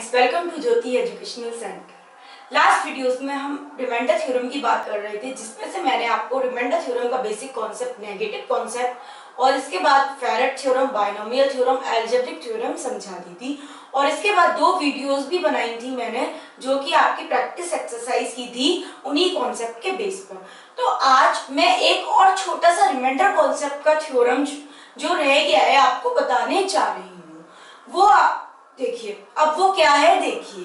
Friends, welcome to Jyoti educational centre. Last videos में हम remainder theorem की बात कर रहे थे, जिसमें से मैंने आपको रिमाइंडर थ्योरम का बेसिक कॉन्सेप्ट, नेगेटिव कॉन्सेप्ट और इसके बाद फेरेट theorem, binomial theorem, algebraic theorem समझा दी थी। और इसके बाद दो वीडियोस भी बनाई थी मैंने, जो कि आपकी प्रैक्टिस एक्सरसाइज की थी उन्हीं कॉन्सेप्ट के बेस पर। तो आज मैं एक और छोटा सा रिमाइंडर कॉन्सेप्ट का थ्योरम जो रह गया है आपको बताने जा रही हूँ। वो आप देखिए, अब वो क्या है देखिए।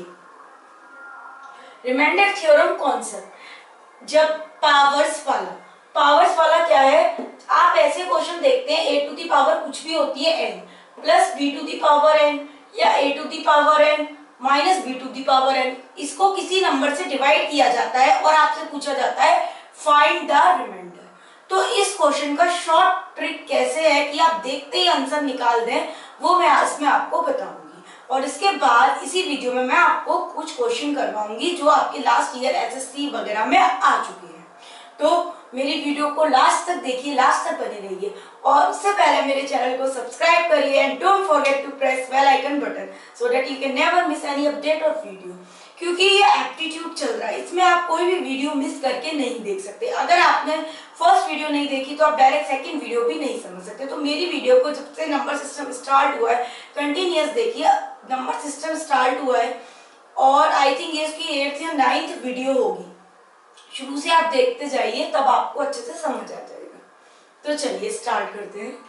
रिमाइंडर थ्योरम कॉन्सेप्ट, जब पावर्स वाला क्या है, आप ऐसे क्वेश्चन देखते हैं a टू दी पावर कुछ भी होती है n plus b to the power n या a to the power n minus b to the power n, इसको किसी नंबर से डिवाइड किया जाता है और आपसे पूछा जाता है फाइंड द रिमाइंडर। तो इस क्वेश्चन का शॉर्ट ट्रिक कैसे है कि आप देखते ही आंसर निकाल दें, वो मैं इसमें आपको बताऊंगी। और इसके बाद इसी वीडियो में मैं आपको कुछ क्वेश्चन करवाऊंगी जो आपके लास्ट ईयर एसएससी वगैरह में आ चुके हैं। तो मेरी वीडियो को लास्ट तक देखिए, लास्ट तक बने रहिए। और उससे पहले मेरे चैनल को सब्सक्राइब करिए and don't forget to press bell icon button so that you can never miss any update और वीडियो। क्योंकि ये एप्टीट्यूड चल रहा है, इसमें आप कोई भी वीडियो मिस करके नहीं देख सकते। अगर आपने फर्स्ट वीडियो नहीं देखी तो आप डायरेक्ट सेकंड वीडियो भी नहीं समझ सकते। तो मेरी वीडियो को जब से नंबर सिस्टम स्टार्ट हुआ है कंटिन्यूअस देखिए, नंबर सिस्टम स्टार्ट हुआ है और आई थिंक ये इसकी 8th या 9th वीडियो होगी। शुरू से आप देखते जाइए, तब आपको अच्छे से समझ आ जाएगा। तो चलिए स्टार्ट करते हैं।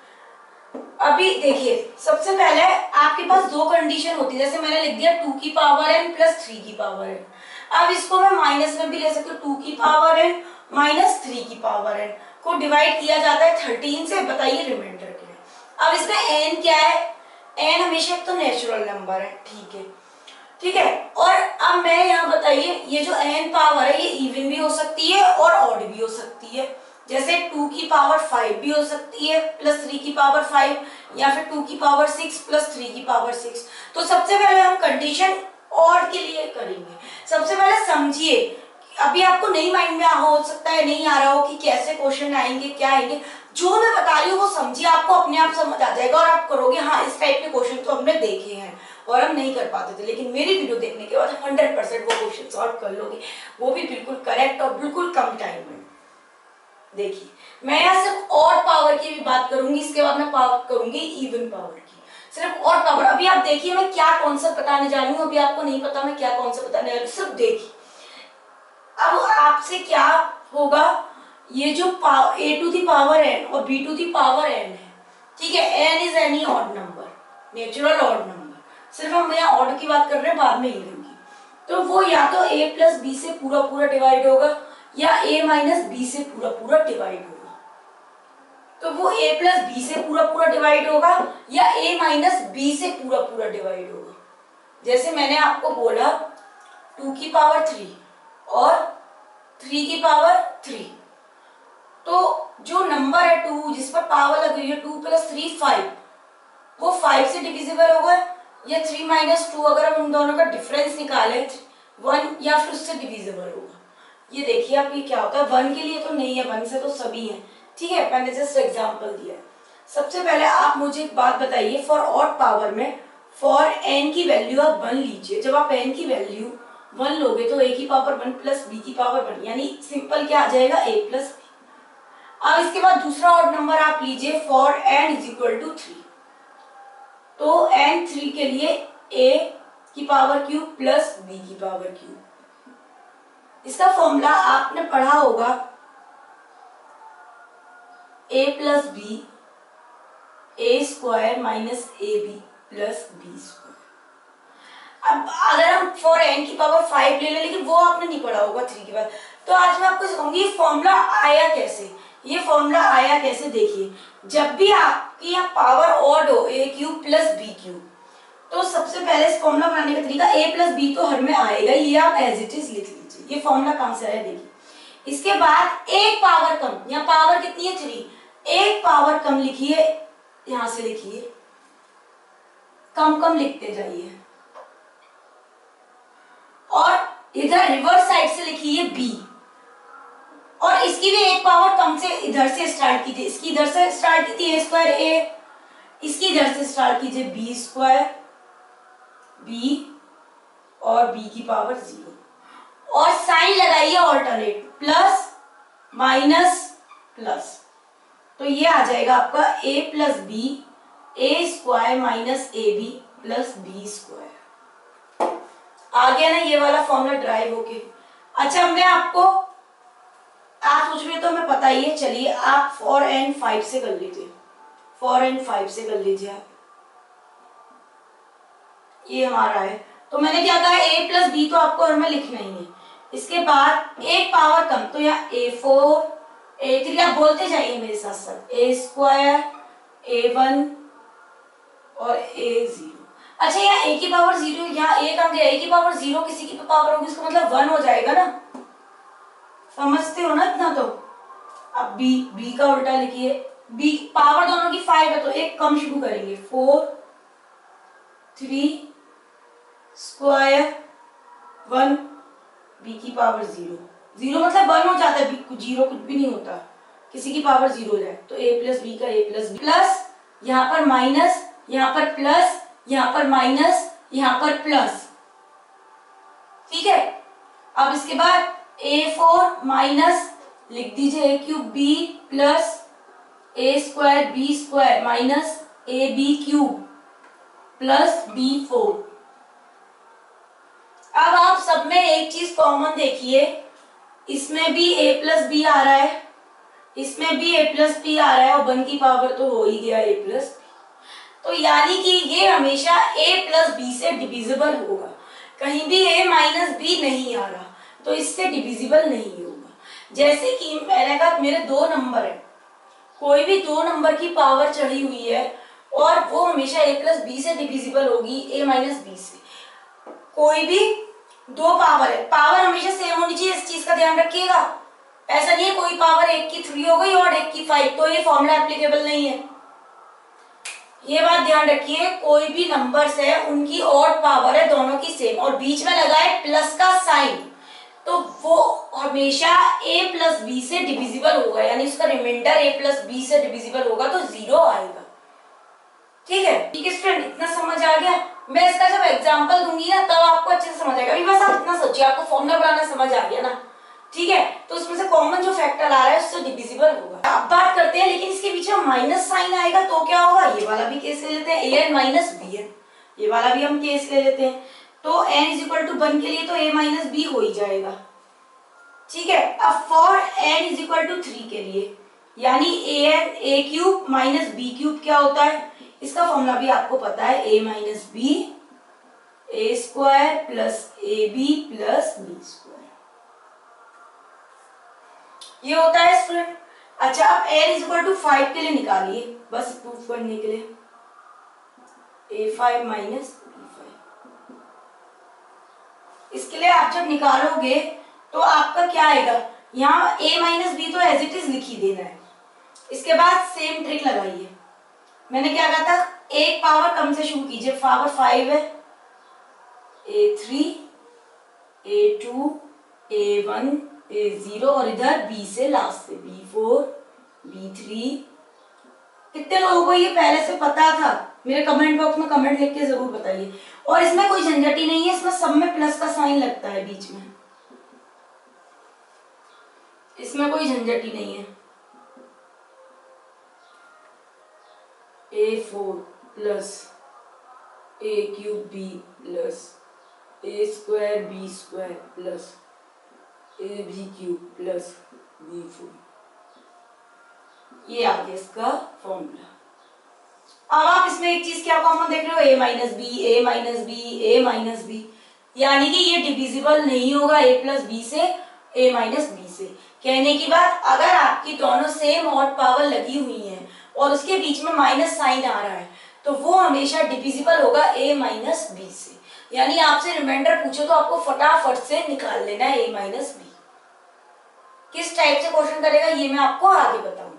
अभी देखिए, सबसे पहले आपके पास दो कंडीशन होती है, जैसे मैंने लिख दिया 2 की पावर n प्लस 3 की पावर n। अब इसको मैं माइनस में भी ले सकती हूँ, 2 की पावर n माइनस 3 की पावर n को डिवाइड किया जाता है 13 से। बताइए रिमाइंडर के लिए। अब इसमें n क्या है, n हमेशा तो नेचुरल नंबर है, ठीक है। और अब मैं यहाँ बताइए, ये जो n पावर है ये इवन भी हो सकती है और ऑड भी हो सकती है। जैसे 2 की पावर 5 भी हो सकती है प्लस 3 की पावर 5, या फिर 2 की पावर 6 प्लस 3 की पावर 6। तो सबसे पहले हम कंडीशन ऑड के लिए करेंगे। सबसे पहले समझिए, अभी आपको नहीं माइंड में हो सकता है नहीं आ रहा हो कि कैसे क्वेश्चन आएंगे, क्या आएंगे। जो मैं बता रही हूँ वो समझिए, आपको अपने आप समझ आ जाएगा और आप करोगे हाँ इस टाइप के क्वेश्चन तो हमने देखे हैं और हम नहीं कर पाते थे, लेकिन मेरी वीडियो देखने के बाद 100% वो क्वेश्चन सॉल्व कर लोगे, वो भी बिल्कुल करेक्ट और बिल्कुल कम टाइम में। देखिए, मैं यहाँ सिर्फ ऑड पावर की भी बात करूंगी, इसके बाद मैं बात करूंगी इवन पावर की। सिर्फ ऑड पावर। अभी आप देखिए मैं क्या कॉन्सेप्ट बताने जा रही हूँ, अभी आपको नहीं पता मैं क्या कॉन्सेप्ट बताने जा रही हूँ, सिर्फ देखिए। अब आपसे क्या होगा, ये जो a to the power n और b to the power n है, ठीक है। n is any odd number, natural odd number. सिर्फ हम यहाँ ऑड की बात कर रहे हैं, बाद में इवन की। तो वो या तो a प्लस b से पूरा पूरा डिवाइड होगा या a माइनस b से पूरा पूरा डिवाइड होगा। तो वो a प्लस b से पूरा पूरा डिवाइड होगा या a माइनस b से पूरा पूरा डिवाइड होगा। जैसे मैंने आपको बोला 2 की पावर 3 और 3 की पावर 3, तो जो नंबर है 2 जिस पर पावर लग रही है 2 प्लस 3 5, वो 5 से डिविजिबल होगा या 3 माइनस 2, अगर हम उन दोनों का डिफरेंस निकालें 1 या फिर उससे डिविजिबल होगा। ये देखिए आप, ये क्या होता है, 1 के लिए तो नहीं है, 1 से तो सभी है, ठीक है। मैंने जस्ट एग्जांपल दिया है। सबसे पहले आप मुझे एक बात बताइए, फॉर ऑड पावर में फॉर n की वैल्यू आप 1 लीजिए। जब आप n की वैल्यू 1 लोगे तो a की पावर 1 प्लस b की पावर 1, यानी सिंपल क्या आ जाएगा a प्लस b। अब इसके बाद दूसरा ऑड नंबर आप लीजिए, for n is equal to 3। तो n 3 के लिए a की पावर क्यूब प्लस b की पावर क्यूब। इसका फॉर्मूला आपने पढ़ा होगा, a plus B A square minus A B plus B square. अब अगर हम फॉर n की पावर 5 ले लें, लेकिन वो आपने नहीं पढ़ा होगा 3 के बाद, तो आज मैं आपको सिखाऊंगी फॉर्मूला आया कैसे। ये फॉर्मूला आया कैसे, देखिए। जब भी आपकी यहाँ पावर ऑड हो a cube plus B cube, तो सबसे पहले इस फॉर्मूला बनाने का तरीका, a प्लस बी तो हर में आएगा, ये आप एज इट इज लिख लीजिए। ये फॉर्मूला कहां से आया देखिए। इसके बाद एक पावर कम, यहाँ पावर कितनी है 3, एक पावर कम लिखिए, यहां से लिखिए, कम कम लिखते जाइए। और इधर रिवर्स साइड से लिखिए b, और इसकी भी एक पावर कम से इधर से स्टार्ट कीजिए। इसकी इधर से स्टार्ट की थी a स्क्वायर a, इसकी इधर से स्टार्ट कीजिए b स्क्वायर b और b की पावर 0 और साइन लगाइए ऑल्टरनेट, प्लस माइनस प्लस, तो ये आ जाएगा आपका a plus B A square minus A B plus B square. आ गया ना ये वाला फॉर्मूला ड्राइव होके। अच्छा मैं आपको, आप सोच रहे तो हमें पता ही है, चलिए आप 4 and 5 से कर लीजिए, 4 and 5 से कर लीजिए आप। ये हमारा है, तो मैंने क्या कहा a प्लस बी तो आपको और में लिखना ही है। इसके बाद एक पावर कम, तो यहाँ a4 a3 आप बोलते जाइए मेरे साथ साथ, a स्क्वायर a1 और a0। अच्छा यहाँ a की पावर 0, यहाँ a कम गया, a की पावर 0 किसी की पावर होगी, इसका मतलब 1 हो जाएगा ना, समझते हो ना इतना। तो अब b का उल्टा लिखिए, b पावर दोनों की 5 है तो एक कम शुरू करेंगे, 4 3 स्क्वायर 1 b की पावर 0 मतलब 1 हो जाता है, जीरो कुछ भी नहीं होता, किसी की पावर 0 हो जाए तो a प्लस बी का a प्लस बी, प्लस यहाँ पर माइनस, यहाँ पर प्लस, यहाँ पर माइनस, यहाँ पर प्लस, ठीक है। अब इसके बाद a4 माइनस लिख दीजिए a cube b plus a square b square minus a b cube plus b4। अब आप सब में एक चीज कॉमन देखिए, इसमें भी a प्लस बी आ रहा है, इसमें भी a प्लस बी आ रहा है और 1 की पावर तो हो ही गया a प्लस, तो यानी कि ये हमेशा a प्लस बी से डिविजिबल होगा, कहीं भी a माइनस बी नहीं आ रहा तो इससे डिविजिबल नहीं होगा। जैसे कि मैंने कहा मेरे 2 नंबर है, कोई भी 2 नंबर की पावर चढ़ी हुई है और वो हमेशा a प्लस बी से डिविजिबल होगी a माइनस बी से। कोई भी 2 पावर है, पावर हमेशा सेम होनी चाहिए, इस चीज का ध्यान रखिएगा। ऐसा नहीं है कोई पावर 1 की 3 हो गई और 1 की 5 तो ये फॉर्मूला एप्लीकेबल नहीं है, ये बात ध्यान रखिए। कोई भी नंबर्स है उनकी ऑड पावर है दोनों की सेम और बीच में लगा है प्लस का साइन, तो वो हमेशा a प्लस बी से डिविजिबल होगा, यानी उसका रिमाइंडर a प्लस बी से डिविजिबल होगा तो 0 आएगा। ठीक है, ठीक है स्टूडेंट, इतना समझ आ गया। मैं इसका जब एग्जांपल दूंगी ना तब आपको अच्छे से समझ आएगा। अभी बस आप इतना सोचिए, आपको फॉर्मूला बनाना समझ आ गया ना, ठीक है। तो उसमें से कॉमन जो फैक्टर आ रहा है उससे डिविजिबल होगा। अब बात करते हैं, लेकिन इसके पीछे माइनस साइन आएगा तो क्या होगा, ये वाला भी केस ले लेते हैं, an माइनस बी एन, ये वाला भी हम केस ले लेते हैं। तो n इज इक्वल टू 1 के लिए तो a माइनस बी हो ही जाएगा, ठीक है। अब for n is equal to 3 के लिए, यानी a cube minus B cube क्या होता है, इसका फॉर्मूला भी आपको पता है, a minus B A square plus A B plus B square, ये होता है स्टूडेंट। अच्छा अब n इज इक्वल टू 5 के लिए निकालिए, बस प्रूफ करने के लिए, a5 माइनस b5। इसके लिए आप जब निकालोगे तो आपका क्या आएगा, यहाँ a माइनस बी तो एज इट इज लिख ही देना है। इसके बाद सेम ट्रिक लगाइए, मैंने क्या कहा था, एक पावर कम से शुरू कीजिए, पावर 5 है, a3 a2 a1 a0 और इधर b से लास्ट से b4 b3। कितने लोगों को ये पहले से पता था, मेरे कमेंट बॉक्स में कमेंट लिख के जरूर बताइए। और इसमें कोई झंझट ही नहीं है, इसमें सब में प्लस का साइन लगता है बीच में, इसमें कोई झंझट ही नहीं है। a4 plus a cube b plus a square b square plus a b cube plus b4, ये आ गया इसका फॉर्मूला। अब आप इसमें एक चीज क्या कॉमन देख रहे हो, a minus B A minus B A minus B, यानी कि ये डिविजिबल नहीं होगा a प्लस बी से a माइनस बी से। कहने की बात, अगर आपकी दोनों सेम ऑड पावर लगी हुई हैं और उसके बीच में माइनस साइन आ रहा है तो वो हमेशा डिविजिबल होगा a माइनस बी से। यानी आपसे रिमाइंडर पूछो तो आपको फटाफट से निकाल लेना है a माइनस बी। किस टाइप से क्वेश्चन करेगा ये मैं आपको आगे बताऊंगी,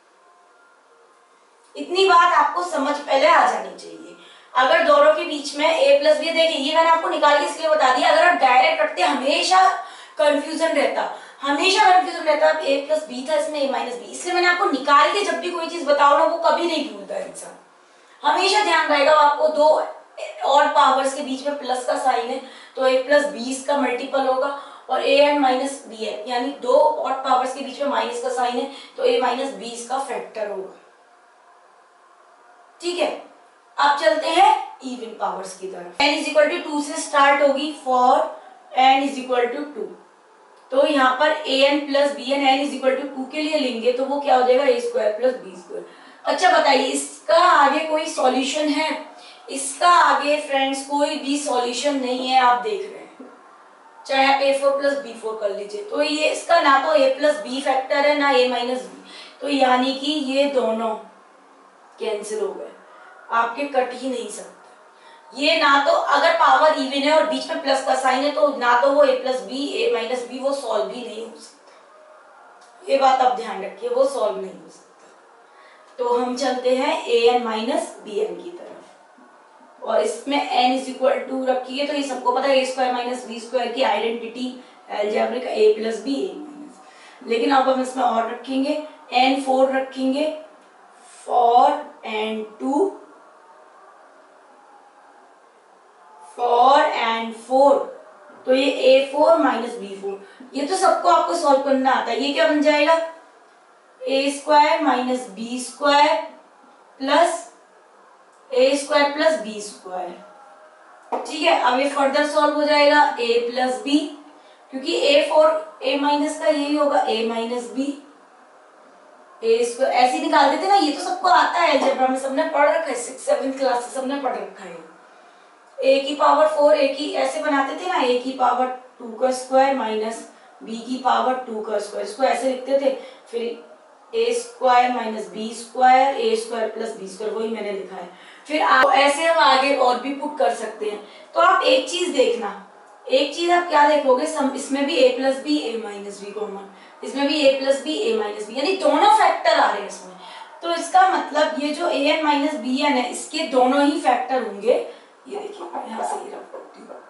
इतनी बात आपको समझ पहले आ जानी चाहिए। अगर दोनों के बीच में a प्लस बी, देखिए ये मैंने आपको निकाल के इसलिए बता दिया, अगर आप डायरेक्ट रखते हमेशा कंफ्यूजन रहता, a प्लस बी था इसमें a माइनस बी, इसलिए मैंने आपको निकाल के जब भी कोई चीज बताओ ना वो कभी नहीं भूलता इंसान, हमेशा ध्यान रहेगा। आपको 2 और पावर्स के बीच में प्लस का साइन है तो a प्लस बी इसका मल्टीपल होगा, और a एन माइनस बी है, यानी दो और पावर्स के बीच में माइनस का साइन है तो a माइनस बी इसका फैक्टर होगा। ठीक है, अब चलते हैं इवन पावर्स की तरफ। n इज इक्वल टू 2 से स्टार्ट होगी for n is equal to 2, तो यहाँ पर a n plus B N n is equal to 2 के लिए लेंगे तो वो क्या हो जाएगा a square plus B square. अच्छा बताइए, इसका आगे कोई सॉल्यूशन है? इसका आगे फ्रेंड्स कोई भी सॉल्यूशन नहीं है, आप देख रहे हैं, चाहे आप a4 प्लस b4 कर लीजिए, तो ये इसका ना तो a प्लस बी फैक्टर है ना a माइनस बी, तो यानी कि ये दोनों कैंसिल हो गए, आपके कट ही नहीं सकते। ये ना तो अगर पावर इवन है और बीच में प्लस का साइन है तो ना तो वो a plus B a minus B वो सॉल्व भी नहीं हो सकता, ये बात आप ध्यान रखिए, वो सॉल्व नहीं हो सकता। तो हम चलते हैं a n minus B N की तरफ, और इसमें n इज इक्वल टू रखिए, तो ये सबको पता है a square minus B square की identity algebraic a plus B a minus, लेकिन अब हम इसमें और रखेंगे n4 रखेंगे फॉर n2 फॉर n4, तो ये a4 माइनस b4, ये तो सबको आपको सॉल्व करना आता है। ये क्या बन जाएगा a square minus B square plus a square plus B square. ठीक है, अब ये फर्दर सॉल्व हो जाएगा a प्लस बी, क्योंकि a4 a माइनस का यही होगा a minus B, a square ऐसे निकाल देते ना, ये तो सबको आता है अलजेब्रा में, सबने पढ़ रखा है, 6-7 क्लास से सबने पढ़ रखा है। a की पावर 4 a की ऐसे बनाते थे ना, a की पावर 2 का स्क्वायर माइनस b की पावर 2 का स्क्वायर, इसको ऐसे लिखते थे, फिर a square minus B square a square plus B square, वही मैंने लिखा है। फिर ऐसे हम आगे और भी पुट कर सकते हैं। तो आप एक चीज देखना, एक चीज आप क्या देखोगे, इसमें भी a plus B a minus B common, इसमें भी a plus B a minus B, यानी दोनों फैक्टर आ रहे हैं इसमें, तो इसका मतलब ये जो a n minus B N है इसके दोनों ही फैक्टर होंगे। ये देखिए यहाँ से ये रखती हूँ,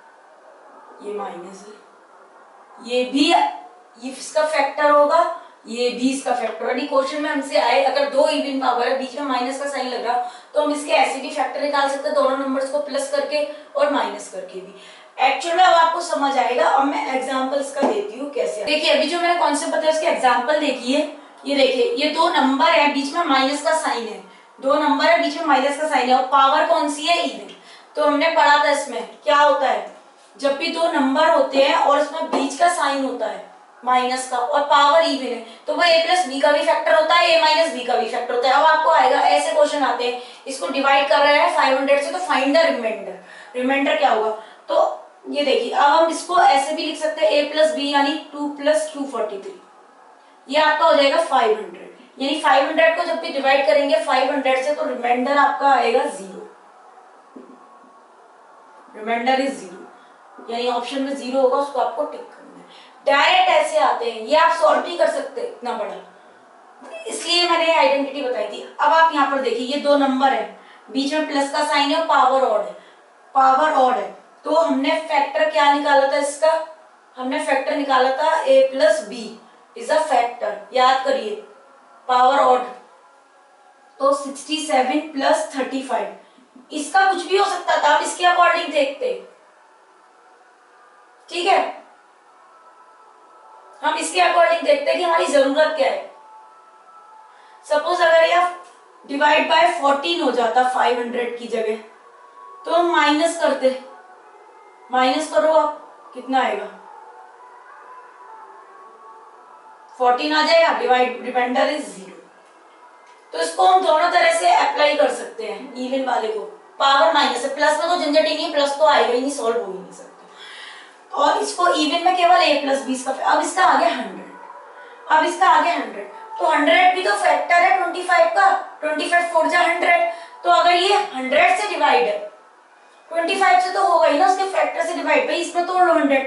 ये माइनस है, ये भी ये इसका फैक्टर होगा, ये भी इसका फैक्टर। यदि क्वेश्चन में हमसे आए अगर दो इवन पावर है, बीच में माइनस का साइन लग रहा, तो हम इसके ऐसे भी फैक्टर निकाल सकते हैं, दोनों नंबर्स को प्लस करके और माइनस करके भी। एक्चुअल में अब आपको समझ आएगा। अब मैं एग्जांपल इसका देती हूँ कैसे। देखिए अभी जो मैंने कॉन्सेप्ट बताया उसके एग्जांपल देखिए। ये देखिए ये दो नंबर है, बीच में माइनस का साइन है, दो नंबर है बीच में माइनस का साइन है, और पावर कौन सी है, इवन। तो हमने पढ़ा था इसमें क्या होता है, जब भी दो नंबर होते हैं और इसमें बीच का साइन होता है माइनस का और पावर इवन है, तो वो a प्लस बी का भी फैक्टर होता है, a माइनस बी का भी फैक्टर होता है। अब आपको आएगा ऐसे क्वेश्चन आते हैं, इसको डिवाइड कर रहे हैं 500 से, तो फाइंड द रिमाइंडर। रिमाइंडर क्या होगा, तो ये देखिए अब हम इसको ऐसे भी लिख सकते हैं a प्लस बी यानी 2 प्लस 243, ये आपका हो जाएगा 500, यानी 500 को जब भी डिवाइड करेंगे 500 से तो रिमाइंडर आपका आएगा 0, रिमाइंडर इज 0, यानी ऑप्शन में 0 होगा, उसको आपको टिक करना है। डायरेक्ट ऐसे आते हैं, ये आप सॉल्व भी कर सकते हैं इतना बड़ा, इसलिए मैंने आइडेंटिटी बताई थी। अब आप यहाँ पर देखिए ये दो नंबर है, बीच में प्लस का साइन है और पावर ऑड है, पावर ऑड है, तो हमने फैक्टर क्या निकाला था इसका, हमने फैक्टर निकाला था a plus B is a factor, याद करिए पावर ऑड, तो 67 प्लस 35, इसका कुछ भी हो सकता था, आप इसके अकॉर्डिंग देखते। ठीक है, हम इसके अकॉर्डिंग देखते हैं कि हमारी जरूरत क्या है। सपोज अगर यह डिवाइड बाय 14 हो जाता 500 की जगह, तो हम माइनस करते, माइनस करो आप कितना आएगा, 14 आ जाएगा, डिवाइड रिमाइंडर इज 0। तो इसको हम दोनों तरह से अप्लाई कर सकते हैं, इवन वाले को पावर माइनस है, प्लस में तो झंझट ही नहीं, प्लस तो आएगा ही नहीं, सॉल्व हो ही नहीं सकता, और इसको इवन में केवल a प्लस बी का। अब इसका आगे 100, अब इसका आगे 100, तो 100 भी तो फैक्टर है 25 का, 25 4 जा 100, तो अगर ये 100 से डिवाइड है 25 से तो होगा ही ना, उसके फैक्टर से डिवाइड, भाई इसमें तोड़ लो 100,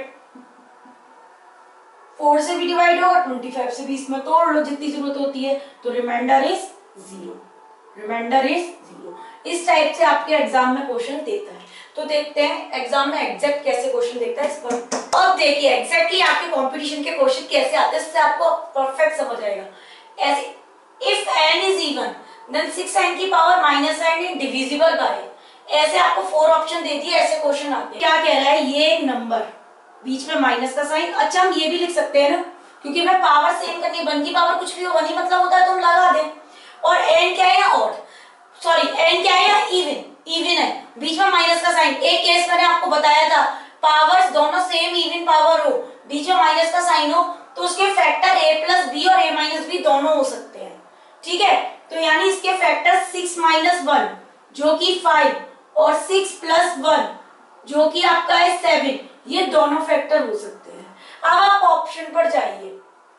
4 से भी डिवाइड होगा, 25 से भी इसमें तोड़ लो जितनी जरूरत होती है, तो रिमाइंडर इज 0, रिमाइंडर इज 0। इस टाइप से आपके एग्जाम में क्वेश्चन देता है। तो देखते हैं एग्जाम में एग्जैक्ट कैसे क्वेश्चन देता है इस पर। अब देखिए एग्जैक्टली आपके कंपटीशन के क्वेश्चन कैसे आते हैं, इससे आपको परफेक्ट समझ आएगा। ऐसे if n is even then 6n की power -n is divisible by ऐसे आपको 4 ऑप्शन दे दिए, ऐसे क्वेश्चन आते हैं। क्या कह रहा है, ये एक नंबर बीच में माइनस का साइन, अच्छा हम ये भी लिख सकते हैं ना, क्योंकि मैं पावर सेम करनी, 1 की पावर कुछ भी हो 1 ही मतलब होता है, तो हम लगा दें। और एन क्या है, ऑड, सॉरी एन क्या है, इवन, इवन है, बीच में माइनस का साइन। एक केस मैंने आपको बताया था, पावर्स दोनों सेम इवन पावर हो, बीच में माइनस का साइन हो, तो उसके फैक्टर a प्लस बी और a माइनस बी दोनों हो सकते हैं, ठीक है। तो यानी इसके फैक्टर 6 माइनस 1 जो कि 5 और 6 प्लस 1 जो कि आपका है 7, ये दोनों फैक्टर हो सकते हैं। अब आप ऑप्शन पर जाइए,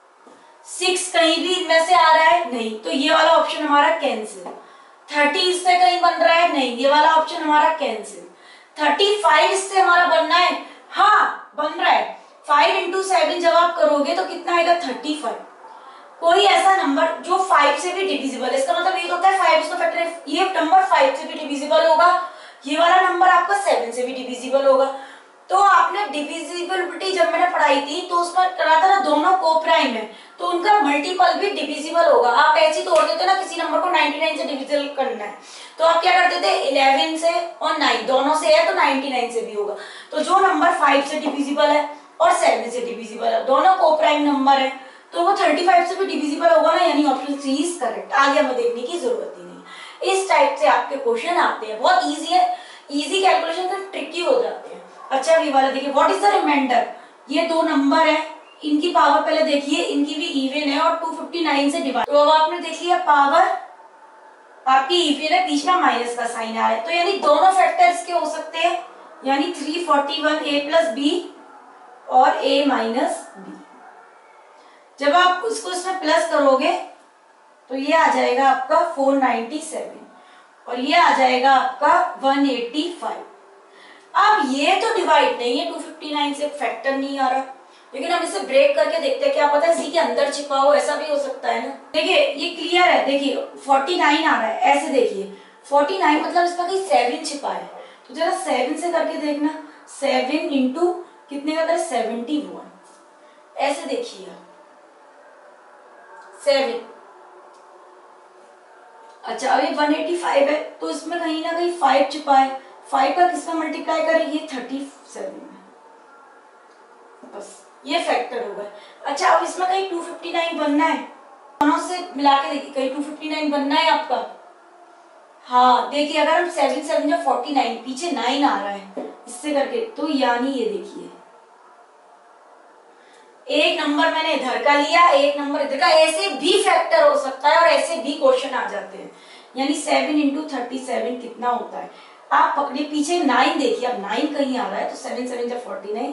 6 कहीं भी इनमें से आ रहा है नहीं, तो ये वाला ऑप्शन हमारा कैंसिल। 30 इससे कहीं बन रहा है नहीं, ये वाला ऑप्शन हमारा कैंसिल। 35 इससे हमारा बनना है, हाँ बन रहा है। 5 इंटू 7 जब आप करोगे तो कितना आएगा, 35। कोई ऐसा नंबर जो 5 से भी डिविजिबल है, इसका मतलब ये होता है 5 उसका फैक्टर है, ये नंबर 5 से भी डिविजिबल होगा, ये वाला नंबर आपका 7 से भी डिविजिबल होगा। तो आपने डिविजिबिलिटी जब मैंने पढ़ाई थी तो उसमें करा था ना, दोनों कोप्राइम है तो उनका मल्टीपल भी डिविजिबल होगा। आप ऐसे तोड़ देते ना, किसी नंबर को 99 से डिविजिबल करना है तो आप क्या करते थे, 11 से और 9 दोनों से है तो 99 से भी होगा। तो जो नंबर 5 से डिविजिबल है और 7 से डिविजिबल है, दोनों कोप्राइम नंबर है, तो वो 35 से भी डिविजिबल होगा ना, यानी ऑप्शन सी इज करेक्ट। आगे हमें देखने की जरूरत ही नहीं। इस टाइप से आपके क्वेश्चन आते हैं, बहुत इजी है, इजी कैलकुलेशन से ट्रिकी हो जाते हैं। अच्छा ये वाला देखिए, व्हाट इज द रिमाइंडर, ये दो नंबर है, इनकी पावर पहले देखिए, इनकी भी इवन है और 259 से डिवाइड, तो अब आपने देख लिया पावर आपकी इवन है, बीच में माइनस का साइन आ रहा है, तो यानी दोनों फैक्टर्स के हो सकते हैं, यानी 341 a प्लस बी और a माइनस बी। जब आप उसको इसमें प्लस करोगे तो ये आ जाएगा आपका 497 और ये आ जाएगा आपका 185। अब ये तो डिवाइड नहीं है, 259 से फैक्टर नहीं आ रहा, लेकिन हम इसे ब्रेक करके देखते हैं, क्या पता है इसी के अंदर छिपा हो, ऐसा भी हो सकता है ना। देखिए ये क्लियर है, देखिए 49 आ रहा है, ऐसे देखिए 49 मतलब इसमें कहीं 7 छिपा है, तो जरा 7 से करके देखना, 7 इंटू कितने का, 71, ऐसे देखिए 7। अच्छा अभी 185 है तो इसमें कहीं ना कहीं 5 छिपा है, 5 का किसका मल्टीप्लाई करें, ये 37 में, बस ये फैक्टर होगा। अच्छा अब इसमें कहीं 259 बनना है, दोनों से मिला के देखिए कहीं 259 बनना है आपका। हाँ देखिए अगर हम 7 7 या 49 पीछे 9 आ रहा है इससे करके, तो यानी ये देखिए एक नंबर मैंने इधर का लिया, एक नंबर इधर का, ऐसे भी फैक्टर हो सकता है और ऐसे भी क्वेश्चन आ जाते हैं। यानी 7 इंटू 37 कितना होता है, आप पकड़े पीछे 9 देखिए, अब 9 कहीं आ रहा है तो 7 7 जब 49,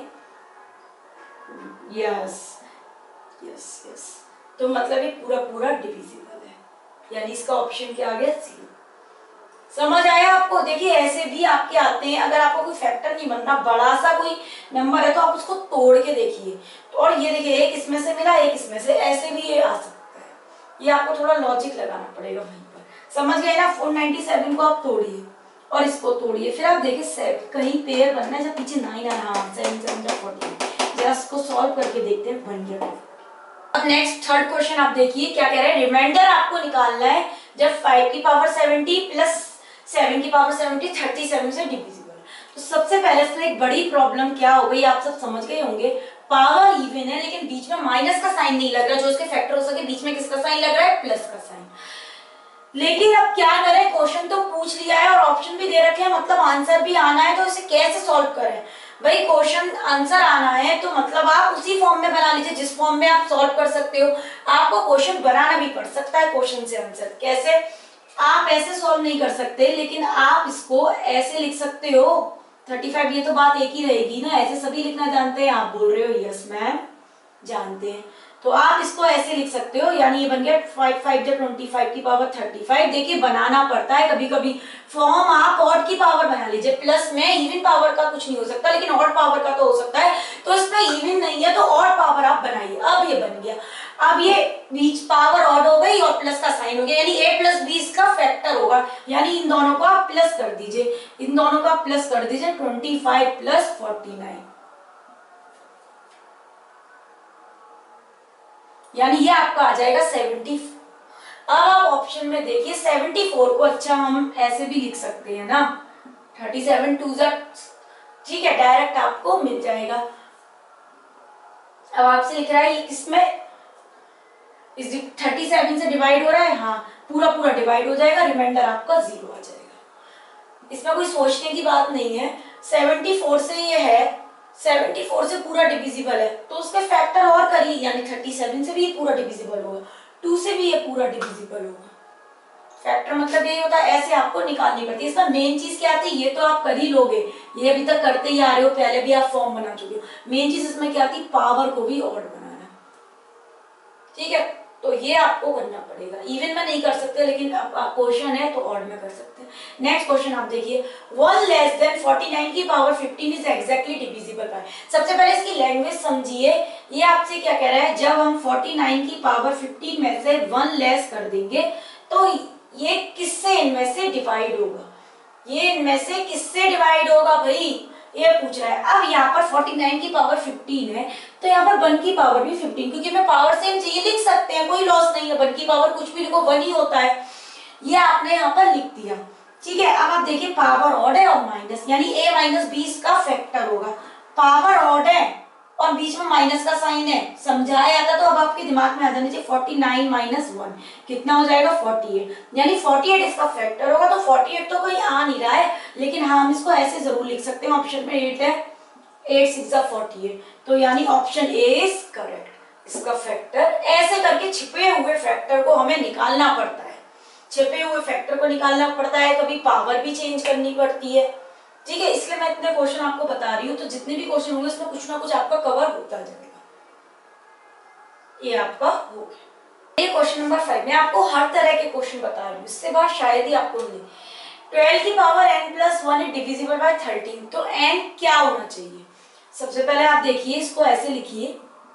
यस यस यस, तो मतलब ये पूरा पूरा डिविजिबल है, यानी इसका ऑप्शन क्या आ गया, सी। समझ आया आपको। देखिए ऐसे भी आपके आते हैं, अगर आपको कोई फैक्टर नहीं बनना, बड़ा सा कोई नंबर है तो आप उसको तोड़ के देखिए, तो और ये देखिए एक इसमें से मिला एक इसमें से, ऐसे भी ये आ सकता है, ये आपको थोड़ा लॉजिक लगाना पड़ेगा वहीं पर। समझ गए ना, 497 को आप तोड़िए और इसको तोड़िए, फिर आप देखिए 7 कहीं पेयर बनना है, जब पीछे 9 आ रहा है, 7 7 14, जरा इसको सॉल्व करके देखते हैं, बन गया। अब नेक्स्ट थर्ड क्वेश्चन आप देखिए क्या कह रहे हैं, रिमाइंडर आपको निकालना है जब 5 की पावर 70 प्लस 7 की पावर 70 37 से डिविजिबल। तो सबसे पहले से एक बड़ी प्रॉब्लम क्या हो गई, आप सब समझ गए होंगे, पावर इवन है लेकिन बीच में माइनस का साइन नहीं लग रहा, जो उसके फैक्टर हो सके, बीच में किसका साइन लग रहा है, प्लस का साइन। लेकिन अब क्या करें, क्वेश्चन तो पूछ लिया है और ऑप्शन भी दे रखे हैं, मतलब आंसर भी आना है, तो इसे कैसे सॉल्व करें भाई, क्वेश्चन आंसर आना है तो मतलब आप उसी फॉर्म में बना लीजिए जिस फॉर्म में आप सॉल्व कर सकते हो। आपको क्वेश्चन बनाना भी पड़ सकता है क्वेश्चन से आंसर, कैसे, आप ऐसे सॉल्व नहीं कर सकते, लेकिन आप इसको ऐसे लिख सकते हो 35, ये तो बात एक ही रहेगी ना, ऐसे सभी लिखना जानते हैं, आप बोल रहे हो यस मैम जानते हैं, तो आप इसको ऐसे लिख सकते हो, यानी ये बन गया 5 5 जब 25 की पावर 35। देखिए बनाना पड़ता है कभी कभी फॉर्म, आप ऑड की पावर बना लीजिए, प्लस में इवन पावर का कुछ नहीं हो सकता, लेकिन ऑड पावर का तो हो सकता है, तो इसमें इवन नहीं है तो ऑड पावर आप बनाइए। अब ये बन गया, अब ये बीच पावर ऑड हो गई और प्लस का साइन हो गया, यानी a प्लस बी इसका फैक्टर होगा, यानी इन दोनों को आप प्लस कर दीजिए, इन दोनों को आप प्लस कर दीजिए, 25 प्लस 49, यानी ये आपका आ जाएगा 70। अब आप ऑप्शन में देखिए 74 को, अच्छा हम ऐसे भी लिख सकते हैं ना, 37 2 जा, ठीक है, डायरेक्ट आपको मिल जाएगा। अब आपसे लिख रहा है इसमें इस 37 से डिवाइड हो रहा है, हाँ पूरा पूरा डिवाइड हो जाएगा, रिमाइंडर आपका 0 आ जाएगा। इसमें कोई सोचने की बात नहीं है। 74 से ये है, 74 से पूरा डिविजिबल है तो उसके फैक्टर और करिए, यानी 37 से भी ये पूरा डिविजिबल होगा, 2 से भी ये पूरा डिविजिबल होगा। फैक्टर मतलब यही होता है, ऐसे आपको निकालनी पड़ती है। इसमें मेन चीज क्या आती है, ये तो आप कर ही लोगे, ये अभी तक करते ही आ रहे हो, पहले भी आप फॉर्म बना चुके हो। मेन चीज इसमें क्या आती है, पावर को भी ऑड बनाना, ठीक है, तो ये आपको करना पड़ेगा। इवन में नहीं कर सकते, लेकिन क्वेश्चन है तो ऑड में कर सकते हैं। नेक्स्ट क्वेश्चन आप देखिए, 1 लेस देन 49 की power 15 is exactly divisible by. सबसे पहले इसकी लैंग्वेज समझिए। ये आपसे क्या कह रहा है, जब हम 49 की पावर 15 में से 1 लेस कर देंगे तो ये किससे इनमें से डिवाइड होगा, ये इनमें से किससे डिवाइड होगा भाई, ये पूछ रहा है। अब यहाँ पर 49 की पावर 15 है तो यहाँ पर 1 की पावर भी 15, क्योंकि हमें पावर सेम चाहिए, लिख सकते हैं, कोई लॉस नहीं है। 1 की पावर कुछ भी लिखो 1 ही होता है, ये आपने यहाँ पर लिख दिया, ठीक है। अब आप देखिए पावर ऑड है और माइनस, यानी a माइनस बी इसका फैक्टर होगा। पावर ऑड है और बीच में माइनस का साइन है, समझाया था तो अब आपके दिमाग में आ जाना चाहिए। 49 माइनस 1 कितना हो जाएगा, 48, यानी 48 इसका फैक्टर होगा। तो 48 तो कोई आ नहीं रहा है, लेकिन हाँ हम इसको ऐसे जरूर लिख सकते हैं, ऑप्शन में 8 है, 8 6 48, तो यानी ऑप्शन ए इज करेक्ट। इसका फैक्टर ऐसे करके छिपे हुए फैक्टर को हमें निकालना पड़ता है, छिपे हुए फैक्टर को निकालना पड़ता है, कभी पावर भी चेंज करनी पड़ती है, ठीक है। इसलिए मैं इतने क्वेश्चन आपको बता रही हूँ, तो जितने भी क्वेश्चन होंगे उसमें कुछ ना कुछ आपका कवर होता जाएगा। ये आपका हो गया। ये क्वेश्चन नंबर 5, मैं आपको हर तरह के क्वेश्चन बता रही हूँ, इससे बाद शायद ही आपको मिले। 12 की power n plus 1 is divisible by 13, तो n क्या होना चाहिए। सबसे पहले आप देखिए, इसको ऐसे लिखिए,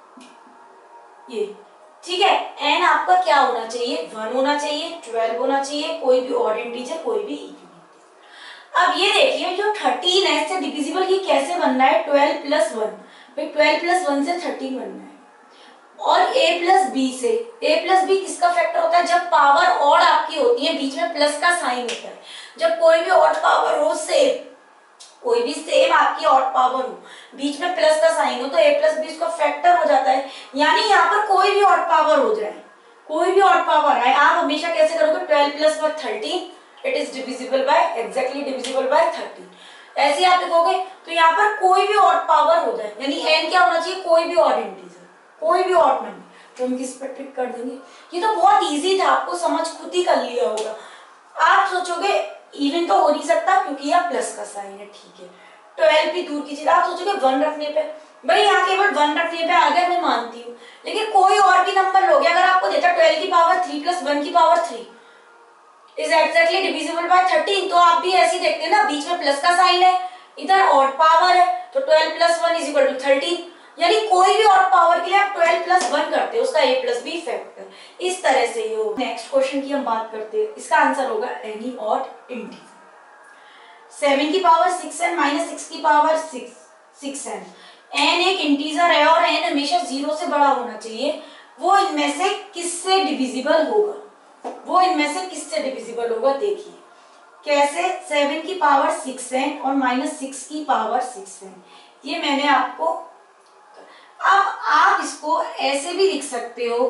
ये ठीक है, n आपका क्या होना चाहिए, 1 होना चाहिए, 12 होना चाहिए, कोई भी ऑड इंटीजर, कोई भी इवन। अब ये देखिए जो 13 है इससे डिविजिबल ये कैसे बनना है, 12 प्लस 1, भाई 12 प्लस 1 से 13 बनना है। और a प्लस बी से, a प्लस बी किसका फैक्टर होता है, जब पावर ऑड आपकी होती है बीच में प्लस का साइन होता है। जब कोई भी ऑड पावर हो सेम, कोई भी सेम आपकी ऑड पावर हो, बीच में प्लस का साइन हो, तो a प्लस बी इसका फैक्टर हो जाता है। यानी यहाँ पर कोई भी ऑड पावर हो जाए, कोई भी ऑड पावर आए, आप हमेशा कैसे करोगे, 12 plus 1 13, it is divisible by, exactly divisible by 13, ऐसे आप लिखोगे। तो यहाँ पर कोई भी ऑड पावर हो जाए, यानी n क्या होना चाहिए, कोई भी ऑड इंटीजर, कोई भी ऑड नंबर, तो हम किस पर ट्रिक कर देंगे। ये तो बहुत इजी था, आपको समझ खुद ही कर लिया होगा। आप सोचोगे इवन तो हो नहीं सकता क्योंकि यहाँ प्लस का साइन है, ठीक है, 12 भी दूर की चीज। आप सोचोगे 1 रखने पे, भाई यहाँ केवल 1 रखने पे आ गया, मैं मानती हूँ, लेकिन कोई और भी नंबर लोगे, अगर आपको देता 12 की पावर 3 प्लस 1 की power 3 is exactly divisible by 13, तो आप भी ऐसे ही देखते हैं ना, बीच में प्लस का साइन है, इधर ऑड पावर है, तो 12 प्लस 1 इज इक्वल टू 13, यानी कोई भी ऑड पावर के लिए आप 12 प्लस 1 करते हो, उसका a प्लस बी फैक्टर, इस तरह से ये हो। नेक्स्ट क्वेश्चन की हम बात करते हैं, इसका आंसर होगा एनी ऑड इंटीजर। 7 की पावर 6n माइनस 6 की पावर 6n, n एक इंटीजर है और n हमेशा 0 से बड़ा होना चाहिए, वो इनमें से किससे डिविजिबल होगा, वो इनमें से किससे डिविजिबल होगा, देखिए कैसे। 7 की पावर 6n और माइनस 6 की पावर 6n, ये मैंने आपको, अब आप इसको ऐसे भी लिख सकते हो,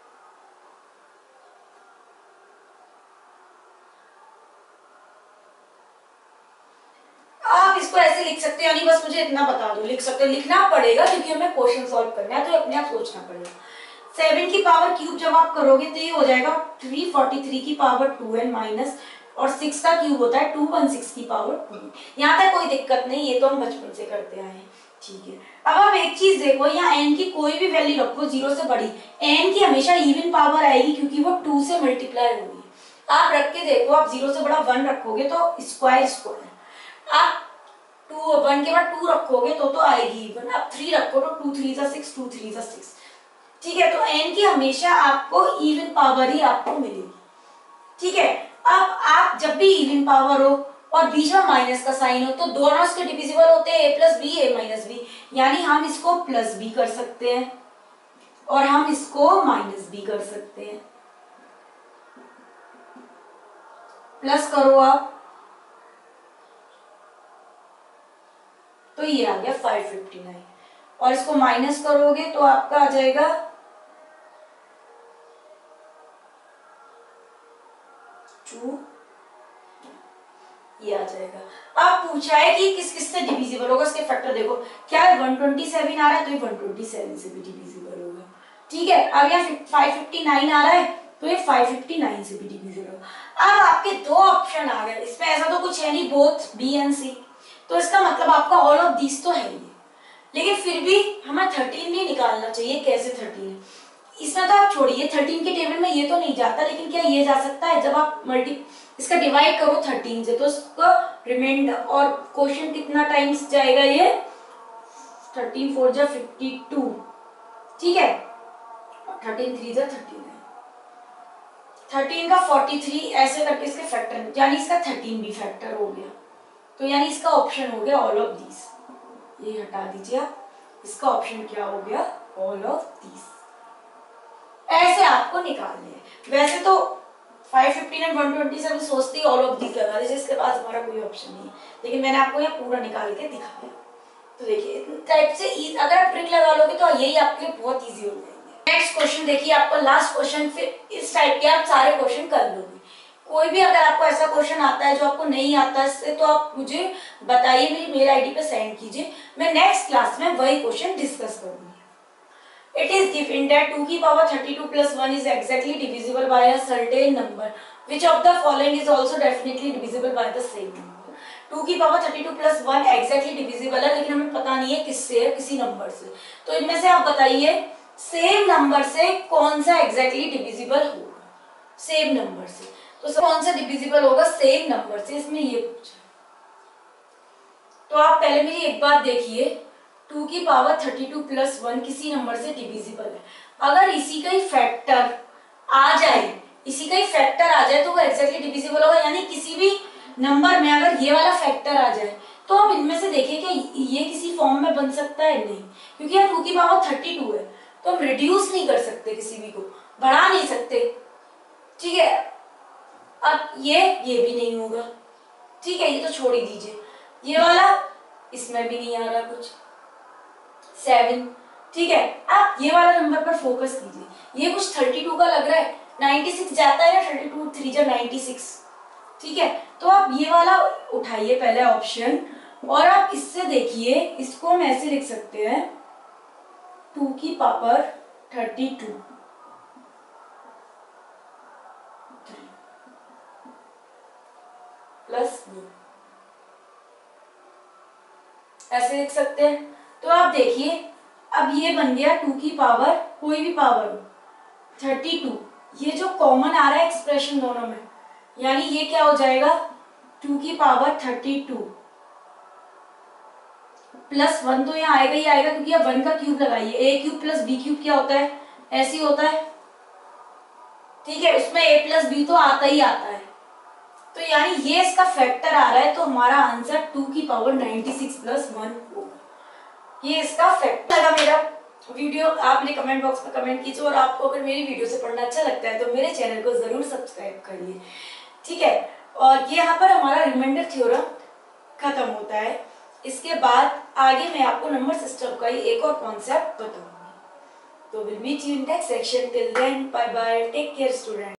आप इसको ऐसे लिख सकते हो, यानी बस मुझे इतना बता दो, लिख सकते हो, लिखना पड़ेगा क्योंकि हमें क्वेश्चन सॉल्व करना है, तो अपने आप सोचना पड़ेगा। 7 की पावर क्यूब जब आप करोगे तो ये हो जाएगा 343 की पावर 2n माइनस, और 6 का क्यूब होता है 216 की पावर 2। यहाँ तक कोई दिक्कत नहीं, ये तो हम बचपन से करते आए हैं, ठीक है। अब आप एक चीज देखो, यहाँ n की कोई भी वैल्यू रखो 0 से बड़ी, n की हमेशा इवन पावर आएगी क्योंकि वो 2 से मल्टीप्लाई होगी। आप रख के देखो, आप 0 से बड़ा 1 रखोगे तो स्क्वायर स्क्वायर, आप 1 के बाद 2 रखोगे तो आएगी इवन, आप 3 रखो तो 2 3 जा 6, 2 3 जा 6, ठीक है। तो n की हमेशा आपको इवन पावर ही आपको मिलेगी, ठीक है। अब आप जब भी इवन पावर हो और बीच में माइनस का साइन हो तो दोनों इसके डिविजिबल होते हैं, a plus B a minus B, यानी हम इसको प्लस बी कर सकते हैं और हम इसको माइनस बी कर सकते हैं। प्लस करो आप, तो ये आ गया 559 और इसको माइनस करोगे तो आपका आ जाएगा 2, ये आ जाएगा। अब पूछा है कि किस किस से डिविजिबल होगा, इसके फैक्टर देखो क्या है, 127 आ रहा है तो ये 127 से भी डिविजिबल होगा। ठीक है, अब यहाँ 559 आ रहा है तो ये 559 से भी डिविजिबल होगा। अब आपके दो ऑप्शन आ गए, इसमें ऐसा तो कुछ है नहीं, बोथ बी एंड सी, तो इसका मतलब आपका ऑल ऑफ दिस तो है ही, लेकिन फिर भी हमें 13 नहीं निकालना चाहिए। कैसे 13 है, इसमें तो आप छोड़िए 13 के टेबल में ये तो नहीं जाता, लेकिन क्या ये जा सकता है, जब आप इसका डिवाइड करो 13 से तो उसका रिमाइंडर और क्वेश्चन कितना टाइम्स जाएगा, ये 13 4 जा 52, ठीक है, 13 3 जा 39, 13 का 43 ऐसे करके इसके फैक्टर, यानी इसका 13 भी फैक्टर हो गया, तो यानी इसका ऑप्शन हो गया ऑल ऑफ दिस। ये हटा दीजिए आप, इसका ऑप्शन क्या हो गया, ऑल ऑफ दिस। ऐसे आपको निकालने हैं। वैसे तो 515 एंड 127 सोचते ही ऑल ऑफ दिस लगा दीजिए, इसके पास हमारा कोई ऑप्शन नहीं है, लेकिन मैंने आपको यहाँ पूरा निकाल के दिखाया। तो देखिए इस टाइप से अगर आप ट्रिक लगा लोगे तो यही आपके लिए बहुत इजी हो जाएंगे। नेक्स्ट क्वेश्चन देखिए, आपका लास्ट क्वेश्चन, फिर इस टाइप के आप सारे क्वेश्चन कर लोगे। कोई भी अगर आपको ऐसा क्वेश्चन आता है जो आपको नहीं आता है तो आप मुझे बताइए, मेरी मेल आईडी पे सेंड कीजिए, मैं नेक्स्ट क्लास में वही क्वेश्चन डिस्कस करूंगी। It is given that 2 की power 32 plus 1 is exactly divisible by a certain number. Which of the following is also definitely divisible by the same number? 2 की power 32 plus 1 exactly divisible है, लेकिन हमें पता नहीं है किससे है, किसी नंबर से। तो इनमें से आप बताइए सेम नंबर से कौन सा exactly divisible होगा, सेम नंबर से। तो कौन सा डिविजिबल होगा सेम नंबर से, इसमें ये पूछा। तो आप पहले मेरी एक बात देखिए, 2 की पावर 32 प्लस 1 किसी नंबर से डिविजिबल है। अगर इसी का ही फैक्टर आ जाए, इसी का ही फैक्टर आ जाए तो वो एक्जैक्टली डिविजिबल होगा, यानी किसी भी नंबर में अगर ये वाला फैक्टर आ जाए तो आप इनमें से देखिए कि ये किसी फॉर्म में बन सकता है, नहीं, क्योंकि यहाँ 2 की पावर 32 है तो हम रिड्यूस नहीं कर सकते, किसी भी को बढ़ा नहीं सकते, ठीक है। अब ये भी नहीं होगा, ठीक है, ये तो छोड़ ही दीजिए। ये वाला इसमें भी नहीं आ रहा कुछ, 7, ठीक है। आप ये वाला नंबर पर फोकस कीजिए, ये कुछ 32 का लग रहा है, 96 जाता है ना, 32 3 जा 96, ठीक है। तो आप ये वाला उठाइए पहले ऑप्शन, और आप इससे देखिए, इसको हम ऐसे लिख सकते हैं 2 की पावर 32 प्लस 2, ऐसे लिख सकते हैं। तो आप देखिए अब ये बन गया 2 की पावर, कोई भी पावर 32, ये जो कॉमन आ रहा है एक्सप्रेशन दोनों में, यानी ये क्या हो जाएगा 2 की पावर 32 प्लस 1, तो यहाँ आएगा ही आएगा, क्योंकि आप 1 का क्यूब लगाइए, A cube plus B cube क्या होता है, ऐसे ही होता है, ठीक है, उसमें ए प्लस बी तो आता ही आता है। तो यानी ये इसका फैक्टर आ रहा है, तो हमारा आंसर 2 की पावर 96 प्लस 1 होगा। ये इसका फैक्टर लगा मेरा वीडियो, आपने कमेंट बॉक्स में कमेंट कीजिए, और आपको अगर मेरी वीडियो से पढ़ना अच्छा लगता है तो मेरे चैनल को जरूर सब्सक्राइब करिए, ठीक है। और ये यहाँ पर हमारा रिमाइंडर थ्योरम खत्म होता है। इसके बाद आगे मैं आपको नंबर सिस्टम का ही एक और कॉन्सेप्ट बताऊंगी। तो will meet you in next section, till then bye bye, take care student.